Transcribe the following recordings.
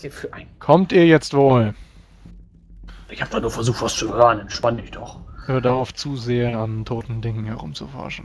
hier für ein... Kommt ihr jetzt wohl? Ich habe da nur versucht, was zu hören. Entspann dich doch. Hör darauf zu sehr, an toten Dingen herumzuforschen.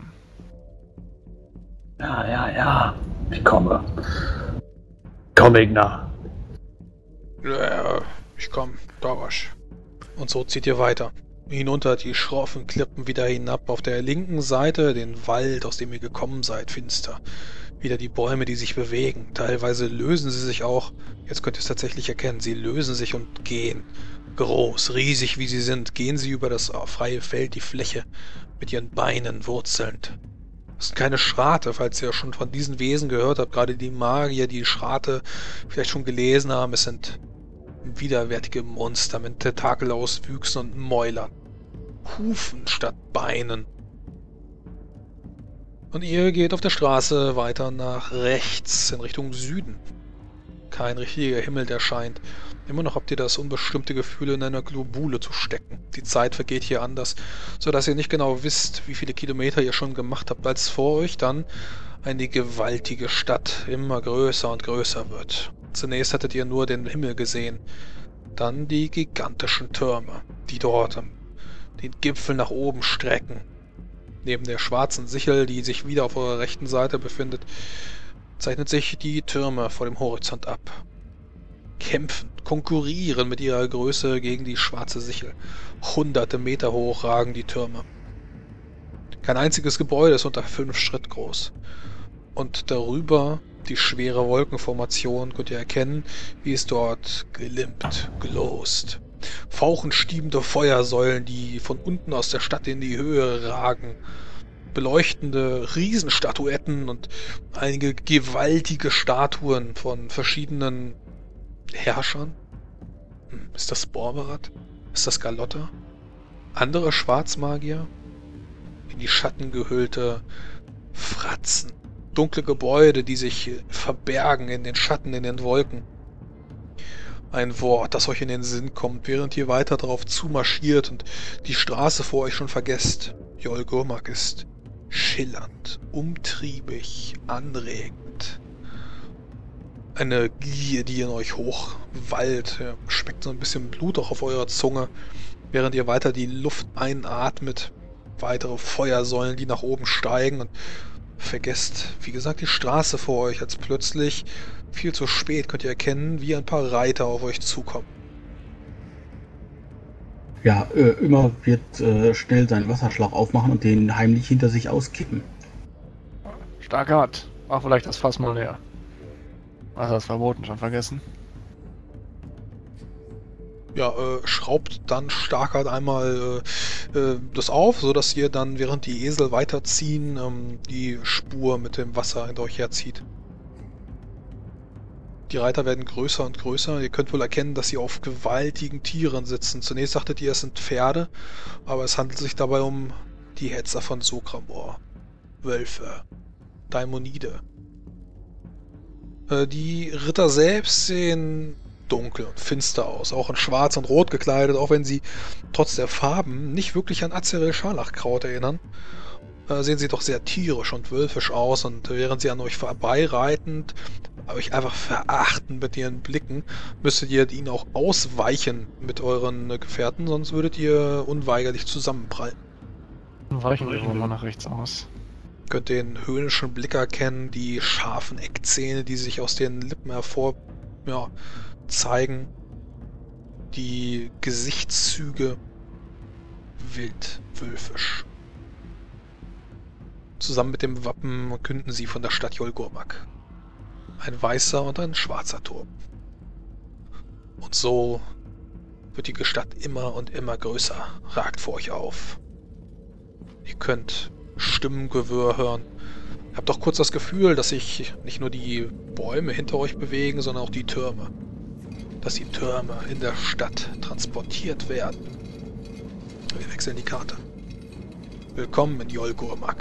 Ja. Ich komme. Komm, Ignar. Ja, ich komm, Dorwasch. Und so zieht ihr weiter. Hinunter die schroffen Klippen wieder hinab. Auf der linken Seite den Wald, aus dem ihr gekommen seid, finster. Wieder die Bäume, die sich bewegen. Teilweise lösen sie sich auch. Jetzt könnt ihr es tatsächlich erkennen. Sie lösen sich und gehen. Groß, riesig wie sie sind, gehen sie über das freie Feld, die Fläche, mit ihren Beinen wurzelnd. Das sind keine Schrate, falls ihr schon von diesen Wesen gehört habt. Gerade die Magier, die Schrate vielleicht schon gelesen haben. Es sind widerwärtige Monster mit Tentakelauswüchsen und Mäulern. Hufen statt Beinen. Und ihr geht auf der Straße weiter nach rechts, in Richtung Süden. Kein richtiger Himmel, der scheint. Immer noch habt ihr das unbestimmte Gefühl, in einer Globule zu stecken. Die Zeit vergeht hier anders, sodass ihr nicht genau wisst, wie viele Kilometer ihr schon gemacht habt, als vor euch dann eine gewaltige Stadt immer größer und größer wird. Zunächst hattet ihr nur den Himmel gesehen, dann die gigantischen Türme, die dort den Gipfel nach oben strecken. Neben der schwarzen Sichel, die sich wieder auf eurer rechten Seite befindet, zeichnet sich die Türme vor dem Horizont ab. Kämpfen, konkurrieren mit ihrer Größe gegen die schwarze Sichel. Hunderte Meter hoch ragen die Türme. Kein einziges Gebäude ist unter 5 Schritt groß. Und darüber die schwere Wolkenformation könnt ihr erkennen, wie es dort glimmt, glost. Fauchenstiebende Feuersäulen, die von unten aus der Stadt in die Höhe ragen. Beleuchtende Riesenstatuetten und einige gewaltige Statuen von verschiedenen Herrschern? Ist das Borberat? Ist das Galotta? Andere Schwarzmagier? In die Schatten gehüllte Fratzen. Dunkle Gebäude, die sich verbergen in den Schatten, in den Wolken. Ein Wort, das euch in den Sinn kommt, während ihr weiter darauf zumarschiert und die Straße vor euch schon vergesst. Jolgurmak ist schillernd, umtriebig, anregend. Eine Gier, die in euch hochwallt, schmeckt so ein bisschen Blut auch auf eurer Zunge, während ihr weiter die Luft einatmet. Weitere Feuersäulen, die nach oben steigen und vergesst, wie gesagt, die Straße vor euch, als plötzlich, viel zu spät, könnt ihr erkennen, wie ein paar Reiter auf euch zukommen. Ja, Immer wird schnell seinen Wasserschlauch aufmachen und den heimlich hinter sich auskippen. Starkart, mach vielleicht das Fass mal leer. Wasser ist verboten, schon vergessen. Ja, schraubt dann Starkart einmal das auf, sodass ihr dann, während die Esel weiterziehen, die Spur mit dem Wasser hinter euch herzieht. Die Reiter werden größer und größer. Ihr könnt wohl erkennen, dass sie auf gewaltigen Tieren sitzen. Zunächst dachtet ihr, es sind Pferde, aber es handelt sich dabei um die Hetzer von Sokramor. Wölfe. Daimonide. Die Ritter selbst sehen dunkel und finster aus, auch in schwarz und rot gekleidet, auch wenn sie trotz der Farben nicht wirklich an Azerel-Scharlachkraut erinnern. Sehen sie doch sehr tierisch und wölfisch aus, und während sie an euch vorbeireitend, euch einfach verachten mit ihren Blicken, müsstet ihr ihnen auch ausweichen mit euren Gefährten, sonst würdet ihr unweigerlich zusammenprallen. Weichen wir wohl mal nach rechts aus. Könnt den höhnischen Blick erkennen, die scharfen Eckzähne, die sich aus den Lippen hervor zeigen, die Gesichtszüge wild, wölfisch. Zusammen mit dem Wappen künden sie von der Stadt Jolgurmak. Ein weißer und ein schwarzer Turm. Und so wird die Stadt immer und immer größer, ragt vor euch auf. Ihr könnt Stimmengewirr hören. Ihr habt auch kurz das Gefühl, dass sich nicht nur die Bäume hinter euch bewegen, sondern auch die Türme. Dass die Türme in der Stadt transportiert werden. Wir wechseln die Karte. Willkommen in Jolgurmak.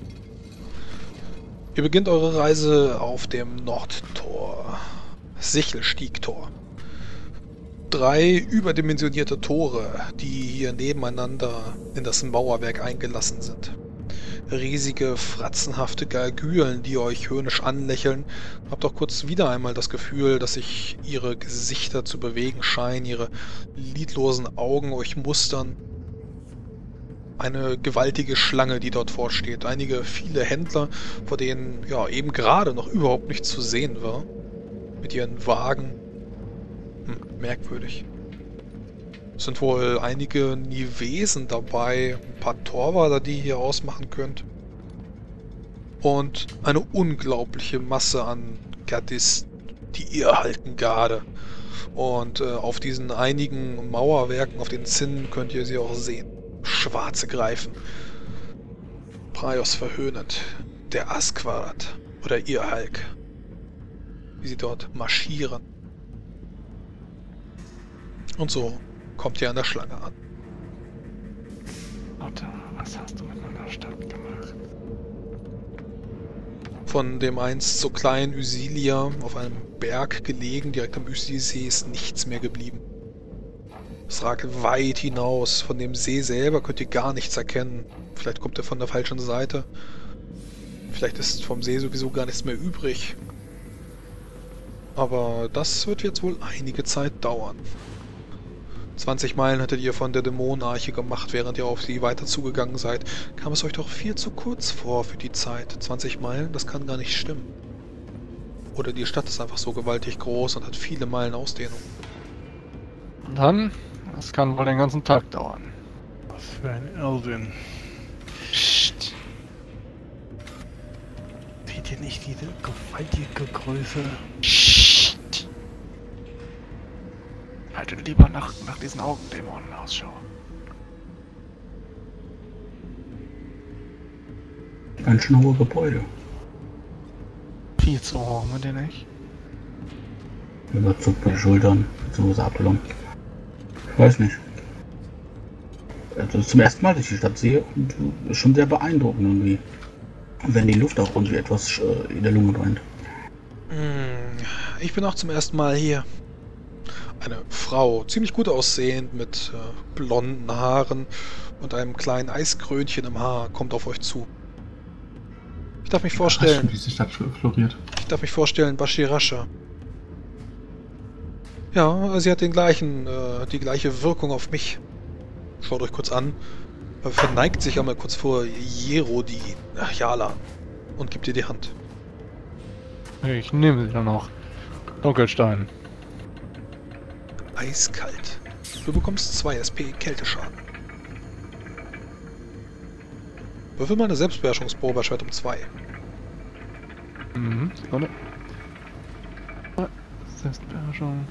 Ihr beginnt eure Reise auf dem Nordtor. Sichelstiegtor. 3 überdimensionierte Tore, die hier nebeneinander in das Mauerwerk eingelassen sind. riesige, fratzenhafte Gargülen, die euch höhnisch anlächeln. Habt auch kurz wieder einmal das Gefühl, dass sich ihre Gesichter zu bewegen scheinen, ihre lidlosen Augen euch mustern. Eine gewaltige Schlange, die dort vorsteht. Viele Händler, vor denen ja eben gerade noch überhaupt nichts zu sehen war. Mit ihren Wagen. Merkwürdig. Es sind wohl einige Nivesen dabei, ein paar Torwaler, die ihr hier ausmachen könnt. Und eine unglaubliche Masse an Gardisten, die halten Garde. Und auf diesen einigen Mauerwerken, auf den Zinnen könnt ihr sie auch sehen. Schwarze Greifen. Praios verhöhnend. Der Asquarat oder ihr Hulk. Wie sie dort marschieren. Und so kommt ihr an der Schlange an. Otto, was hast du mit meiner Stadt gemacht? Von dem einst so kleinen Ysilia, auf einem Berg gelegen, direkt am Ysili-See, ist nichts mehr geblieben. Es ragt weit hinaus. Von dem See selber könnt ihr gar nichts erkennen. Vielleicht kommt er von der falschen Seite. Vielleicht ist vom See sowieso gar nichts mehr übrig. Aber das wird jetzt wohl einige Zeit dauern. 20 Meilen hattet ihr von der Dämonenarche gemacht, während ihr auf sie weiter zugegangen seid. Kam es euch doch viel zu kurz vor für die Zeit. 20 Meilen, das kann gar nicht stimmen. Oder die Stadt ist einfach so gewaltig groß und hat viele Meilen Ausdehnung. Und dann, das kann wohl den ganzen Tag dauern. Was für ein Irrsinn. Psst. Seht ihr nicht diese gewaltige Größe? Psst. Haltet lieber nach diesen Augendämonen Ausschau. Ganz schön hohe Gebäude. Viel zu hoch, mit denen nicht? Überzuckt bei den Schultern, beziehungsweise Apollon. Ich weiß nicht. Also zum ersten Mal, dass ich die Stadt sehe, und ist schon sehr beeindruckend irgendwie. Wenn die Luft auch irgendwie etwas in der Lunge brennt. Ich bin auch zum ersten Mal hier. Eine Frau, ziemlich gut aussehend, mit blonden Haaren und einem kleinen Eiskrönchen im Haar, kommt auf euch zu. Ich darf mich vorstellen. Diese Stadt floriert. Ich darf mich vorstellen, Bashirasha. Ja, sie hat die gleiche Wirkung auf mich. Schaut euch kurz an. Verneigt sich einmal kurz vor Jerodi, Jala, und gibt ihr die Hand. Ich nehme sie dann noch. Dunkelstein. Eiskalt. Du bekommst 2 SP Kälteschaden. Würfel mal eine Selbstbeherrschungsprobe bei Schwert um 2. Sekunde. Selbstbeherrschung.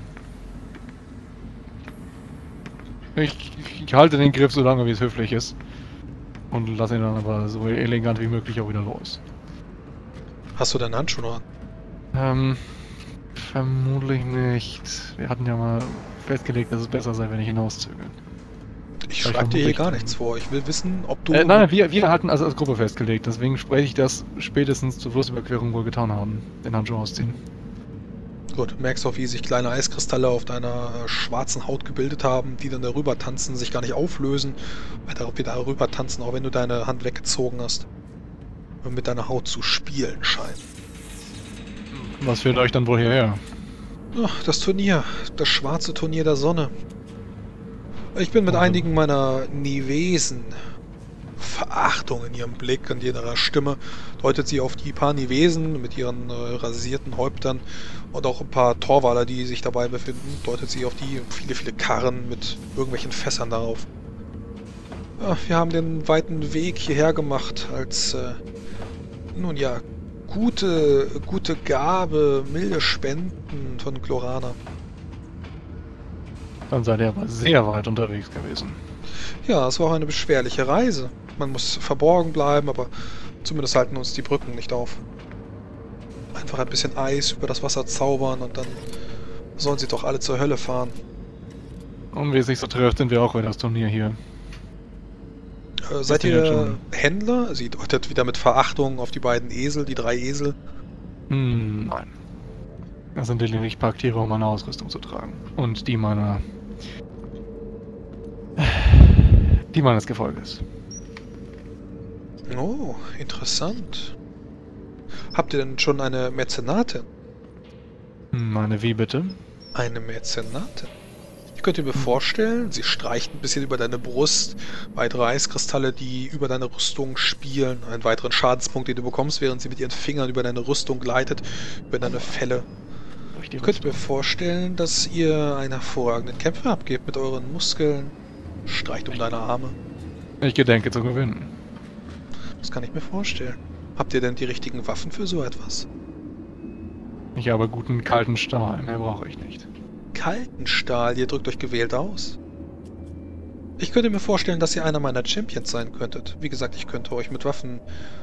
Ich halte den Griff so lange, wie es höflich ist. Und lasse ihn dann aber so elegant wie möglich auch wieder los. Hast du deine Handschuhe an? Vermutlich nicht. Wir hatten ja mal festgelegt, dass es besser sei, wenn ich hinauszöge. Ich schreibe dir hier gar nichts vor. Ich will wissen, ob du... Nein, wir hatten also als Gruppe festgelegt. Deswegen spreche ich das spätestens zur Flussüberquerung wohl getan haben. Den Handschuh ausziehen. Gut, merkst auch, wie sich kleine Eiskristalle auf deiner schwarzen Haut gebildet haben, die dann darüber tanzen, sich gar nicht auflösen, weiter wieder darüber tanzen, auch wenn du deine Hand weggezogen hast. Und mit deiner Haut zu spielen scheinen. Was führt euch dann wohl hierher? Ach, das Turnier. Das schwarze Turnier der Sonne. Ich bin mit einigen meiner Nivesen. Verachtung in ihrem Blick und ihrer Stimme deutet sie auf die paar Nivesen mit ihren rasierten Häuptern und auch ein paar Torwaler, die sich dabei befinden, deutet sie auf die viele Karren mit irgendwelchen Fässern darauf. Ja, wir haben den weiten Weg hierher gemacht als, nun ja, gute Gabe, milde Spenden von Glorana. Dann seid ihr aber sehr weit unterwegs gewesen. Ja, es war auch eine beschwerliche Reise. Man muss verborgen bleiben, aber zumindest halten uns die Brücken nicht auf. Einfach ein bisschen Eis über das Wasser zaubern und dann sollen sie doch alle zur Hölle fahren. Und wie es sich so trifft, sind wir auch bei das Turnier hier. Seid ihr Händler? Sie deutet wieder mit Verachtung auf die beiden Esel, die 3 Esel. Nein. Das sind lediglich Packtiere, um meine Ausrüstung zu tragen. Und die meines Gefolges. Oh, interessant. Habt ihr denn schon eine Mäzenatin? Meine wie bitte? Eine Mäzenatin? Ich könnte mir vorstellen, sie streicht ein bisschen über deine Brust, weitere Eiskristalle, die über deine Rüstung spielen, einen weiteren Schadenspunkt, den du bekommst, während sie mit ihren Fingern über deine Rüstung gleitet, über deine Felle. Ich könnte mir vorstellen, dass ihr einen hervorragenden Kämpfer abgebt mit euren Muskeln, streicht um deine Arme. Ich gedenke zu gewinnen. Das kann ich mir vorstellen. Habt ihr denn die richtigen Waffen für so etwas? Ich habe guten kalten Stahl, mehr brauche ich nicht. Kalten Stahl, ihr drückt euch gewählt aus. Ich könnte mir vorstellen, dass ihr einer meiner Champions sein könntet. Wie gesagt, ich könnte euch mit Waffen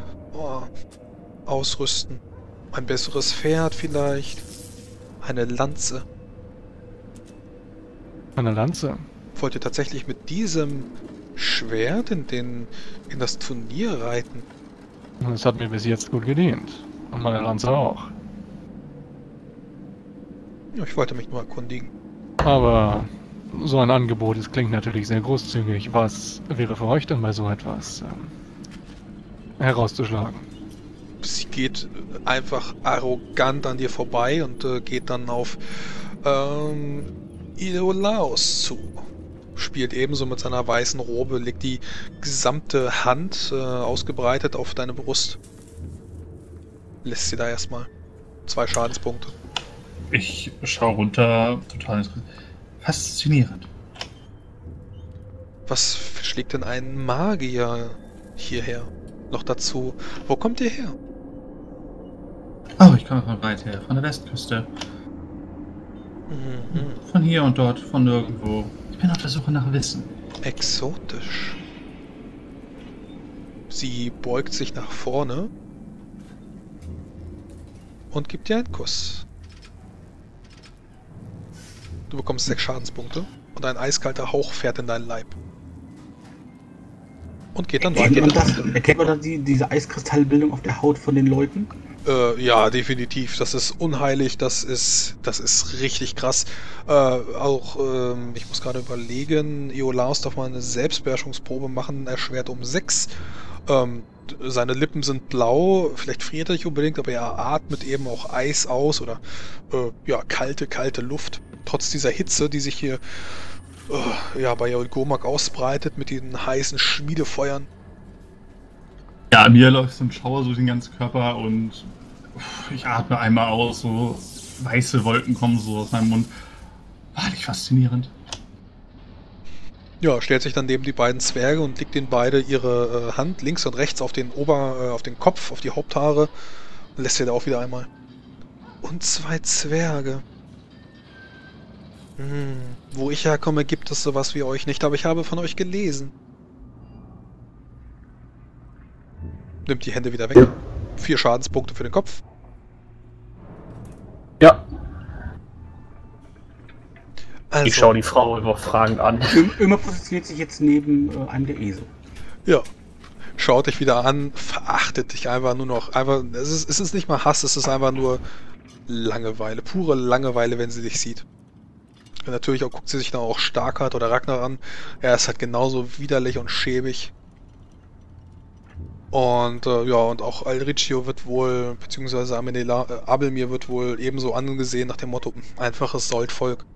ausrüsten. Ein besseres Pferd vielleicht. Eine Lanze. Eine Lanze? Wollt ihr tatsächlich mit diesem Schwert in das Turnier reiten? Das hat mir bis jetzt gut gedient. Und meine Lanze auch. Ja, ich wollte mich nur erkundigen. Aber so ein Angebot, es klingt natürlich sehr großzügig. Was wäre für euch denn bei so etwas herauszuschlagen? Sie geht einfach arrogant an dir vorbei und geht dann auf Iolaos zu. Spielt ebenso mit seiner weißen Robe, legt die gesamte Hand ausgebreitet auf deine Brust. Lässt sie da erstmal 2 Schadenspunkte. Ich schaue runter, total faszinierend. Was schlägt denn ein Magier hierher? Noch dazu, wo kommt ihr her? Oh, ich komme von weit her, von der Westküste. Mhm. Von hier und dort, von nirgendwo. Ich bin auf der Suche nach Wissen. Exotisch. Sie beugt sich nach vorne und gibt dir einen Kuss. Du bekommst 6 Schadenspunkte und ein eiskalter Hauch fährt in deinen Leib. Und geht dann weiter. Erkennt man dann diese Eiskristallbildung auf der Haut von den Leuten? Ja, definitiv. Das ist unheilig, das ist richtig krass. Ich muss gerade überlegen, Iolaos darf mal eine Selbstbeherrschungsprobe machen, erschwert um 6. Seine Lippen sind blau, vielleicht friert er nicht unbedingt, aber er atmet eben auch Eis aus oder kalte Luft. Trotz dieser Hitze, die sich hier bei Yolgomak ausbreitet mit diesen heißen Schmiedefeuern. Ja, mir läuft so ein Schauer durch den ganzen Körper und ich atme einmal aus, so weiße Wolken kommen so aus meinem Mund. Wahrlich faszinierend. Ja, stellt sich dann neben die beiden Zwerge und legt ihnen beide ihre Hand links und rechts auf den auf den Kopf, auf die Haupthaare und lässt sie da auch wieder einmal. Und 2 Zwerge. Wo ich herkomme, gibt es sowas wie euch nicht, aber ich habe von euch gelesen. Nimmt die Hände wieder weg. 4 Schadenspunkte für den Kopf. Ja, Also, ich schaue die Frau überfragend an. Immer positioniert sich jetzt neben einem der Esel. ja. Schaut dich wieder an, verachtet dich einfach nur noch. Es ist nicht mal Hass, es ist einfach nur Langeweile. Pure Langeweile, wenn sie dich sieht. Und natürlich guckt sie sich dann auch Starkart oder Ragnar an. Er ist halt genauso widerlich und schäbig. Und und auch Alriccio wird wohl, beziehungsweise Abelmir wird wohl ebenso angesehen nach dem Motto, einfaches Soldvolk.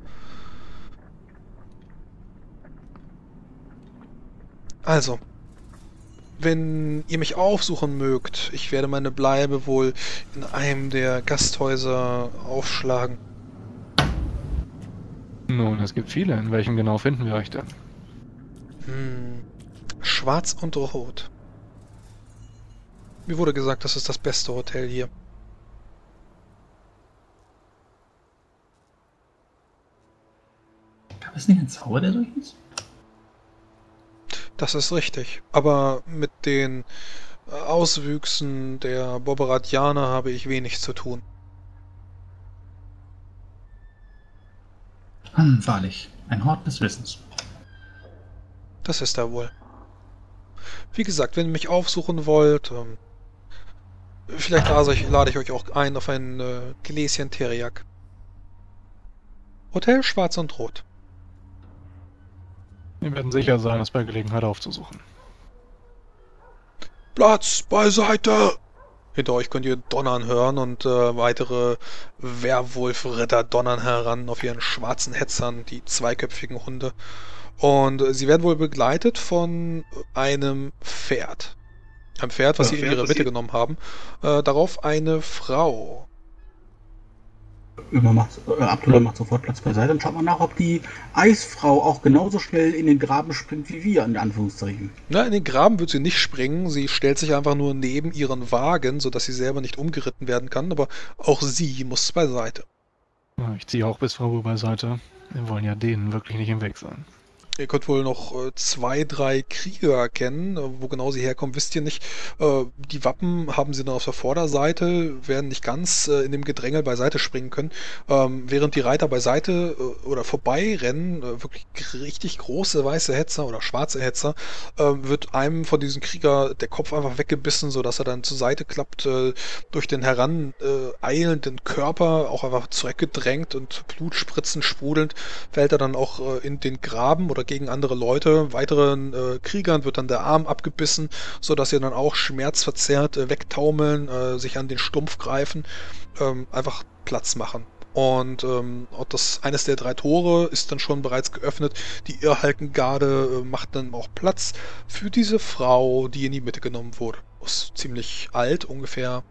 Also, wenn ihr mich aufsuchen mögt, ich werde meine Bleibe wohl in einem der Gasthäuser aufschlagen. Nun, es gibt viele. In welchem genau finden wir euch denn? Schwarz und Rot. Mir wurde gesagt, das ist das beste Hotel hier. Gab es nicht einen Zauber, der durch ist? Das ist richtig. Aber mit den Auswüchsen der Borberatianer habe ich wenig zu tun. Wahrlich, ein Hort des Wissens. Das ist er wohl. Wie gesagt, wenn ihr mich aufsuchen wollt, vielleicht lade ich euch auch ein auf ein Gläschen Teriak. Hotel Schwarz und Rot. Wir werden sicher sein, es bei Gelegenheit aufzusuchen. Platz beiseite! Hinter euch könnt ihr Donnern hören und weitere Werwolf-Ritter donnern heran auf ihren schwarzen Hetzern, die zweiköpfigen Hunde. Und sie werden wohl begleitet von einem Pferd. Ein Pferd, was sie in ihre Mitte genommen haben. Darauf eine Frau. Abdullah macht sofort Platz beiseite und schaut mal nach, ob die Eisfrau auch genauso schnell in den Graben springt wie wir, in Anführungszeichen. Na, in den Graben wird sie nicht springen. Sie stellt sich einfach nur neben ihren Wagen, sodass sie selber nicht umgeritten werden kann. Aber auch sie muss beiseite. Ja, ich ziehe auch bis Frau beiseite. Wir wollen ja denen wirklich nicht im Weg sein. Ihr könnt wohl noch 2, 3 Krieger erkennen. Wo genau sie herkommen, wisst ihr nicht. Die Wappen haben sie dann auf der Vorderseite, werden nicht ganz in dem Gedränge beiseite springen können. Während die Reiter beiseite oder vorbei rennen, wirklich richtig große weiße Hetzer oder schwarze Hetzer, wird einem von diesen Krieger der Kopf einfach weggebissen, sodass er dann zur Seite klappt, durch den heraneilenden Körper auch einfach zurückgedrängt und Blutspritzen sprudelnd, fällt er dann auch in den Graben oder gegen andere Leute. Weiteren Kriegern wird dann der Arm abgebissen, sodass sie dann auch schmerzverzerrt wegtaumeln, sich an den Stumpf greifen, einfach Platz machen. Und eines der 3 Tore ist dann schon bereits geöffnet. Die Irrhalkengarde macht dann auch Platz für diese Frau, die in die Mitte genommen wurde. Ist ziemlich alt, ungefähr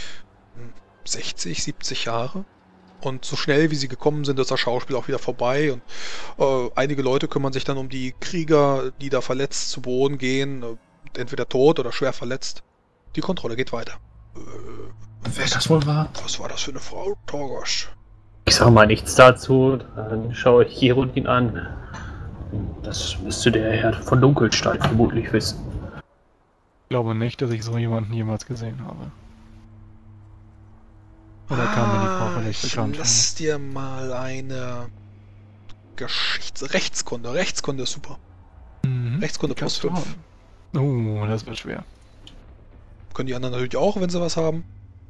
60, 70 Jahre. Und so schnell wie sie gekommen sind, ist das Schauspiel auch wieder vorbei. Und einige Leute kümmern sich dann um die Krieger, die da verletzt zu Boden gehen, entweder tot oder schwer verletzt. Die Kontrolle geht weiter. Wer das wohl war? Was war das für eine Frau, Torgosch? Ich sag mal nichts dazu, dann schaue ich Cherudin an. Das müsste der Herr von Dunkelstein vermutlich wissen. Ich glaube nicht, dass ich so jemanden jemals gesehen habe. Oder kam mir die Frau vielleicht bekannt vor? Lass dir mal eine Rechtskunde. Rechtskunde ist super. Rechtskunde plus 5. Oh, das wird schwer. Können die anderen natürlich auch, wenn sie was haben.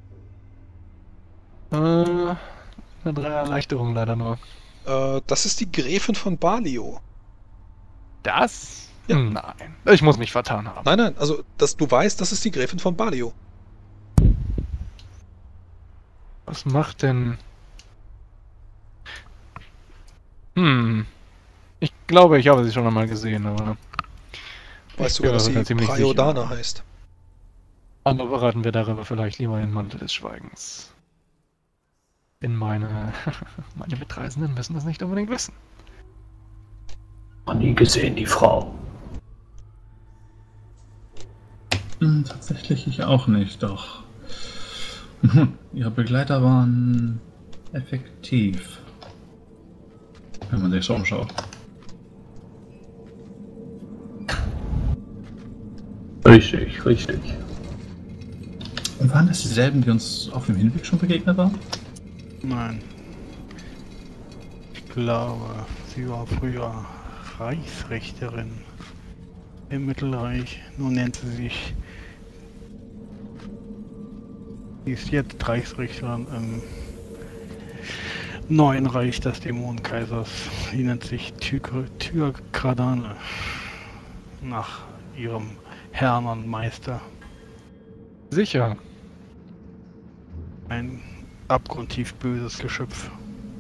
Eine 3 Erleichterung leider nur. Das ist die Gräfin von Balio. Das? Ja. Nein, ich muss mich vertan haben. Nein, also du weißt, das ist die Gräfin von Balio. Was macht denn... Ich glaube, ich habe sie schon einmal gesehen, aber... Weißt sogar, dass sie Praiodana heißt. Aber beraten wir darüber vielleicht lieber den Mantel des Schweigens. Denn meine Mitreisenden müssen das nicht unbedingt wissen. Noch nie gesehen, die Frau. Tatsächlich ich auch nicht, doch. Ihre Begleiter waren effektiv. Wenn man sich so umschaut. Richtig, richtig. Und waren das dieselben, die uns auf dem Hinweg schon begegnet waren? Nein. Ich glaube, sie war früher Reichsrichterin im Mittelreich. Nun nennt sie sich... Sie ist jetzt Reichsrichterin im neuen Reich des Dämonenkaisers. Sie nennt sich Tyrkradane. Nach ihrem Herrn und Meister. Sicher. Ein abgrundtief böses Geschöpf.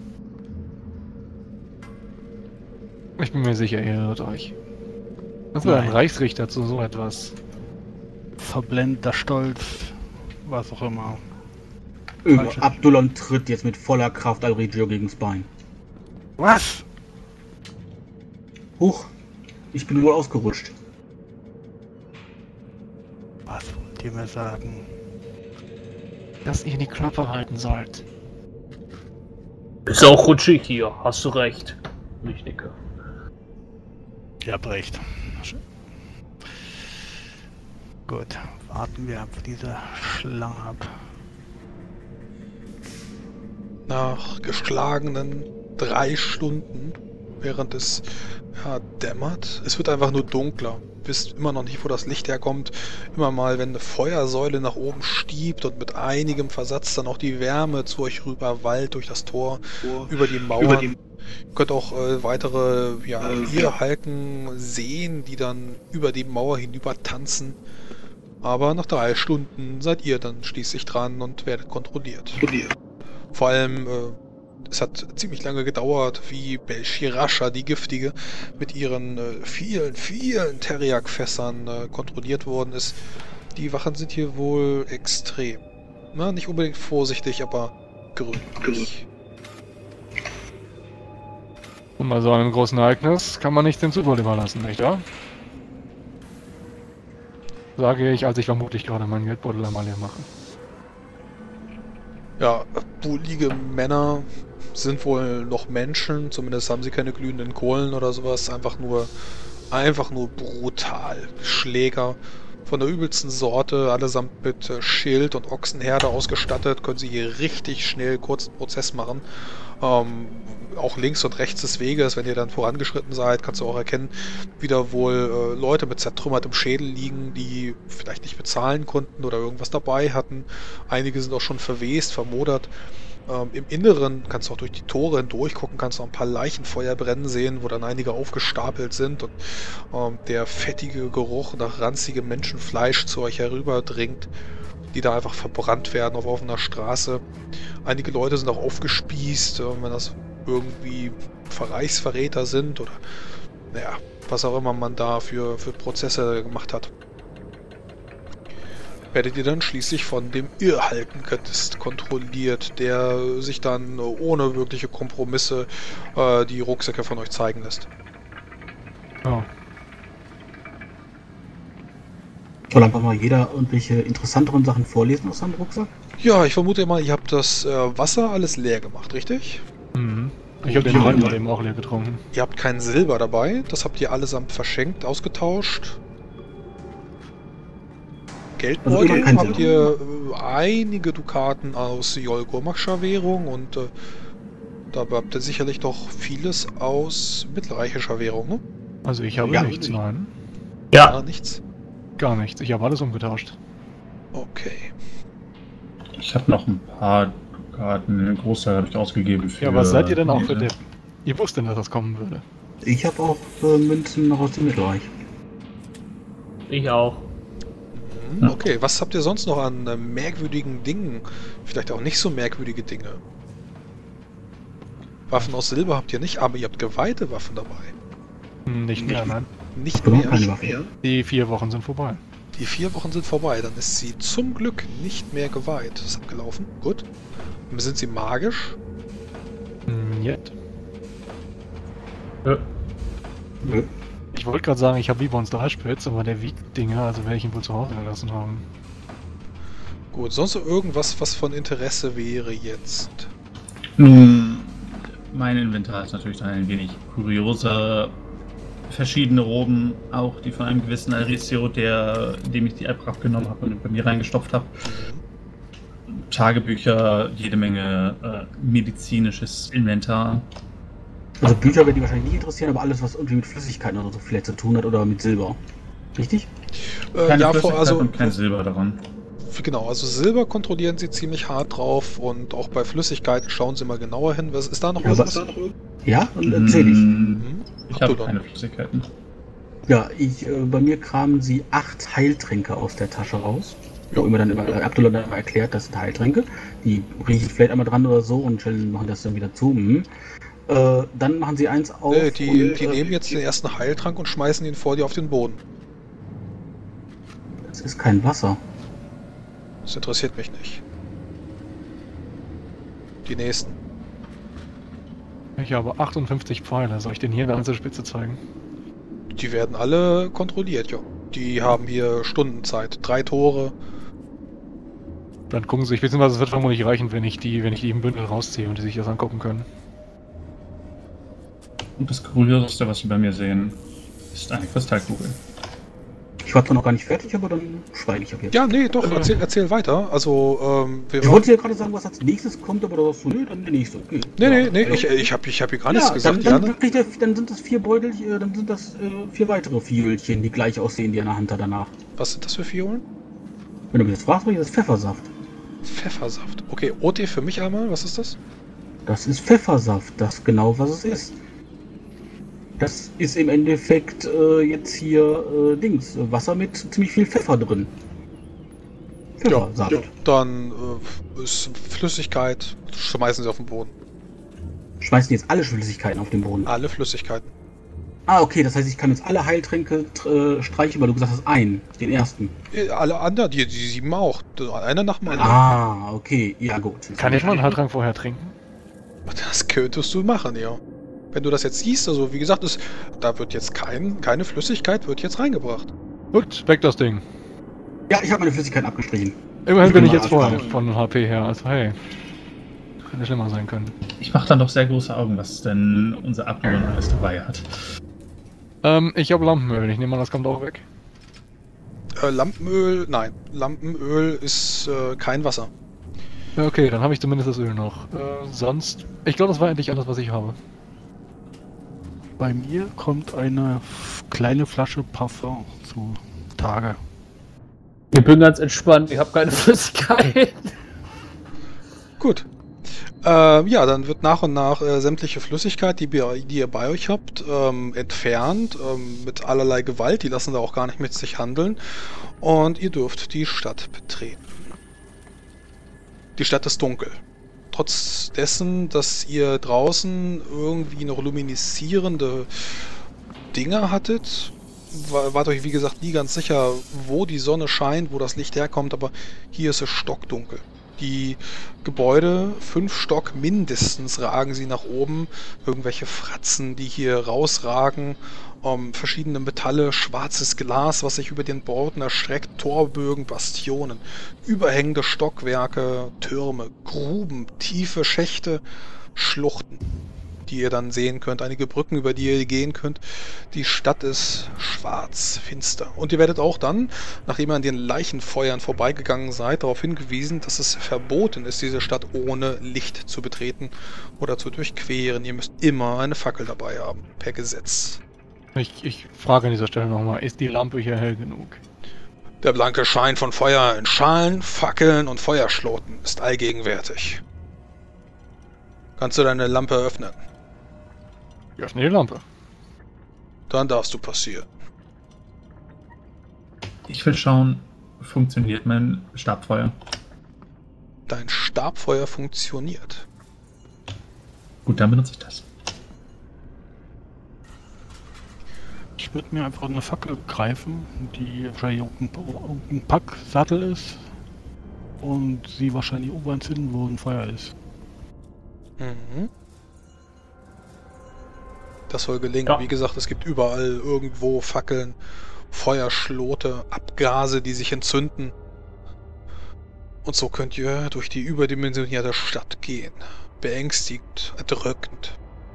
Ich bin mir sicher, ihr irrt euch. Was will ein Reichsrichter zu so etwas? Verblendender Stolz, was auch immer. Abdullah tritt jetzt mit voller Kraft Alregio gegens Bein. Was? Huch, ich bin wohl ausgerutscht. Was wollt ihr mir sagen? Dass ihr die Klappe halten sollt. Ist auch rutschig hier, hast du recht. Ich nicke. Ihr habt recht. Gut, warten wir ab diese Schlange ab. Nach geschlagenen 3 Stunden, während es dämmert, es wird einfach nur dunkler. Wisst immer noch nicht, wo das Licht herkommt. Immer mal, wenn eine Feuersäule nach oben stiebt und mit einigem Versatz dann auch die Wärme zu euch rüber wallt durch das Tor, über die Mauern. Ihr könnt auch weitere Irrhalken sehen, die dann über die Mauer hinüber tanzen. Aber nach 3 Stunden seid ihr dann schließlich dran und werdet kontrolliert. Vor allem, es hat ziemlich lange gedauert, wie Belchirascha, die Giftige, mit ihren vielen Teriak-Fässern kontrolliert worden ist. Die Wachen sind hier wohl extrem. Na, nicht unbedingt vorsichtig, aber gründlich. Und bei so einem großen Ereignis kann man nicht den Zufall überlassen, nicht wahr? Sage ich, als ich vermutlich gerade meinen Geldbeutel einmal leer mache. Ja, bullige Männer sind wohl noch Menschen, zumindest haben sie keine glühenden Kohlen oder sowas, einfach nur brutal. Schläger von der übelsten Sorte, allesamt mit Schild und Ochsenherde ausgestattet, können sie hier richtig schnell kurzen Prozess machen. Auch links und rechts des Weges, wenn ihr dann vorangeschritten seid, kannst du auch erkennen, wie da wohl Leute mit zertrümmertem Schädel liegen, die vielleicht nicht bezahlen konnten oder irgendwas dabei hatten. Einige sind auch schon verwest, vermodert. Im Inneren kannst du auch durch die Tore hindurch gucken, kannst du auch ein paar Leichenfeuer brennen sehen, wo dann einige aufgestapelt sind und der fettige Geruch nach ranzigem Menschenfleisch zu euch herüberdringt, die da einfach verbrannt werden auf offener Straße. Einige Leute sind auch aufgespießt, wenn das irgendwie Reichsverräter sind oder naja, was auch immer man da für Prozesse gemacht hat. Werdet ihr dann schließlich von dem Irrhalten-Gardist kontrolliert, der sich dann ohne wirkliche Kompromisse die Rucksäcke von euch zeigen lässt. Oh. Soll einfach mal jeder irgendwelche interessanteren Sachen vorlesen aus seinem Rucksack? Ja, ich vermute mal, ihr habt das Wasser alles leer gemacht, richtig? Mhm. Ich habe den Wein eben auch leer getrunken. Ihr habt kein Silber dabei, das habt ihr allesamt verschenkt, ausgetauscht. Geldbeutel Also habt ihr einige Dukaten aus Jolgurmakscher Währung und dabei habt ihr sicherlich doch vieles aus mittelreichischer Währung, ne? Also ich habe Ja, nichts, nein. Ja, nichts. Gar nichts. Ich habe alles umgetauscht. Okay. Ich habe noch ein paar Dukaten, einen Großteil habe ich ausgegeben für... Ja, was seid ihr denn auch für diese- Deppen? Ihr wusstet, dass das kommen würde. Ich habe auch Münzen noch aus dem Mittelreich. Ich auch. Mhm, okay, was habt ihr sonst noch an merkwürdigen Dingen? Vielleicht auch nicht so merkwürdige Dinge. Waffen aus Silber habt ihr nicht, aber ihr habt geweihte Waffen dabei. Nicht mehr, nein. Nicht Überhaupt mehr. keine Waffe. Die 4 Wochen sind vorbei. Die 4 Wochen sind vorbei, dann ist sie zum Glück nicht mehr geweiht. Das ist abgelaufen. Gut. Sind sie magisch? Jetzt. Äh, Nö. Ich wollte gerade sagen, ich habe wie bei uns 3 Spitz, aber der wiegt Dinge, also werde ich ihn wohl zu Hause gelassen haben. Gut, sonst noch irgendwas, was von Interesse wäre jetzt? Nun, mein Inventar ist natürlich dann ein wenig kurioser. Verschiedene Roben, auch die von einem gewissen Alessio, dem ich die App abgenommen habe und bei mir reingestopft habe. Tagebücher, jede Menge medizinisches Inventar. Also Bücher werden die wahrscheinlich nicht interessieren, aber alles, was irgendwie mit Flüssigkeiten oder so vielleicht zu tun hat oder mit Silber. Richtig? Keine Ja, Flüssigkeit also und kein Silber daran. genau, also Silber kontrollieren sie ziemlich hart drauf und auch bei Flüssigkeiten schauen sie mal genauer hin. Was ist da noch Ja, irgendwas? Ja, und erzähl ich. Ich habe Abdullah. keine Flüssigkeiten. Ja, bei mir kramen sie 8 Heiltränke aus der Tasche raus. Wo immer dann Abdullah dann immer erklärt, das sind Heiltränke. Die riechen vielleicht einmal dran oder so und machen das dann wieder zu. Dann machen sie eins auf. Die und, nehmen jetzt den ersten Heiltrank und schmeißen ihn vor dir auf den Boden. Es ist kein Wasser. Das interessiert mich nicht. Die nächsten. Ich habe 58 Pfeile. Soll ich den hier in der ganzen Spitze zeigen? Die werden alle kontrolliert, ja. Die haben hier Stundenzeit. 3 Tore. Dann gucken sie sich, beziehungsweise es wird vermutlich reichen, wenn ich die im Bündel rausziehe und die sich das angucken können. Und das Kurioseste, was Sie bei mir sehen, ist eine Kristallkugel. Ich war zwar noch gar nicht fertig, aber dann schweige ich ab jetzt. Ja, nee, doch, erzähl weiter. Also, wir Ich wollte ja gerade sagen, was als nächstes kommt, aber da sagst du, nö, dann der nächste. Okay. Nee, Also, ich hab hier gar nichts ja, gesagt, dann, Janne. dann sind das 4 Beutel, dann sind das 4 weitere Fiolchen, die gleich aussehen, die er in der Hand hat danach. Was sind das für Fiolen? Wenn du mich jetzt fragst, das ist Pfeffersaft. Pfeffersaft. Okay, OT für mich einmal, was ist das? Das ist Pfeffersaft, das ist genau was es ist. Das ist im Endeffekt jetzt hier Wasser mit ziemlich viel Pfeffer drin. Ja, Saft. Dann ist Flüssigkeit, schmeißen sie auf den Boden. Schmeißen jetzt alle Flüssigkeiten auf den Boden. Alle Flüssigkeiten. Ah, okay, das heißt, ich kann jetzt alle Heiltränke streichen, weil du gesagt hast, den ersten. Alle anderen, die 7 auch. Einer nach dem anderen. Ah, okay, ja gut. Kann ich mal einen Heiltrank vorher trinken? Das könntest du machen, ja. Wenn du das jetzt siehst, also wie gesagt, da wird jetzt keine Flüssigkeit wird jetzt reingebracht. Gut, weg das Ding. Ja, ich habe meine Flüssigkeiten abgestrichen. Immerhin bin ich jetzt mal voll von HP her, also hey. Hätte schlimmer sein können. Ich mache dann doch sehr große Augen, was denn unser Abgeordneter alles dabei hat. Ich habe Lampenöl, ich nehme an, das kommt auch weg. Lampenöl, nein. Lampenöl ist kein Wasser. Ja, okay, dann habe ich zumindest das Öl noch. Sonst, ich glaube, das war endlich alles, was ich habe. Bei mir kommt eine kleine Flasche Parfum zu Tage. Ich bin ganz entspannt, ich habe keine Flüssigkeit. Gut. Ja, dann wird nach und nach sämtliche Flüssigkeit, die ihr bei euch habt, entfernt mit allerlei Gewalt. Die lassen da auch gar nicht mit sich handeln. Und ihr dürft die Stadt betreten. Die Stadt ist dunkel. Trotz dessen, dass ihr draußen irgendwie noch luminisierende Dinge hattet, wart euch wie gesagt nie ganz sicher, wo die Sonne scheint, wo das Licht herkommt, aber hier ist es stockdunkel. Die Gebäude, 5 Stock mindestens, ragen sie nach oben. Irgendwelche Fratzen, die hier rausragen. Verschiedene Metalle, schwarzes Glas, was sich über den Bauten erstreckt. Torbögen, Bastionen, überhängende Stockwerke, Türme, Gruben, tiefe Schächte, Schluchten, die ihr dann sehen könnt. Einige Brücken, über die ihr gehen könnt. Die Stadt ist schwarz, finster. Und ihr werdet auch dann, nachdem ihr an den Leichenfeuern vorbeigegangen seid, darauf hingewiesen, dass es verboten ist, diese Stadt ohne Licht zu betreten oder zu durchqueren. Ihr müsst immer eine Fackel dabei haben, per Gesetz. Ich frage an dieser Stelle nochmal, ist die Lampe hier hell genug? Der blanke Schein von Feuer in Schalen, Fackeln und Feuerschloten ist allgegenwärtig. Kannst du deine Lampe öffnen? Ich öffne die Lampe. Dann darfst du passieren. Ich will schauen, funktioniert mein Stabfeuer? Dein Stabfeuer funktioniert. Gut, dann benutze ich das. Ich würde mir einfach eine Fackel greifen, die wahrscheinlich ein Packsattel ist und sie wahrscheinlich irgendwo entzünden, wo ein Feuer ist. Mhm. Das soll gelingen. Ja. Wie gesagt, es gibt überall irgendwo Fackeln, Feuerschlote, Abgase, die sich entzünden. Und so könnt ihr durch die überdimensionierte Stadt gehen. Beängstigend, erdrückend.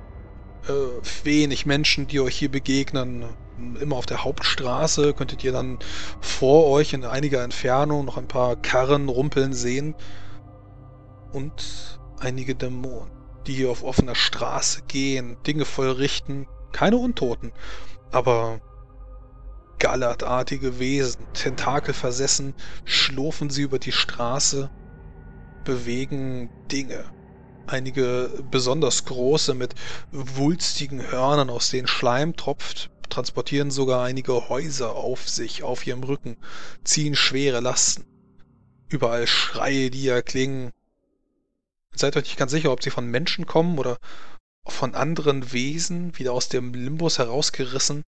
Wenig Menschen, die euch hier begegnen. Immer auf der Hauptstraße könntet ihr dann vor euch in einiger Entfernung noch ein paar Karren rumpeln sehen. Und einige Dämonen, die hier auf offener Straße gehen, Dinge vollrichten. Keine Untoten, aber gallertartige Wesen, tentakelversessen, schlurfen sie über die Straße, bewegen Dinge. Einige besonders große mit wulstigen Hörnern, aus denen Schleim tropft, transportieren sogar einige Häuser auf sich, auf ihrem Rücken, ziehen schwere Lasten. Überall Schreie, die erklingen. Seid euch nicht ganz sicher, ob sie von Menschen kommen oder von anderen Wesen, wieder aus dem Limbus herausgerissen.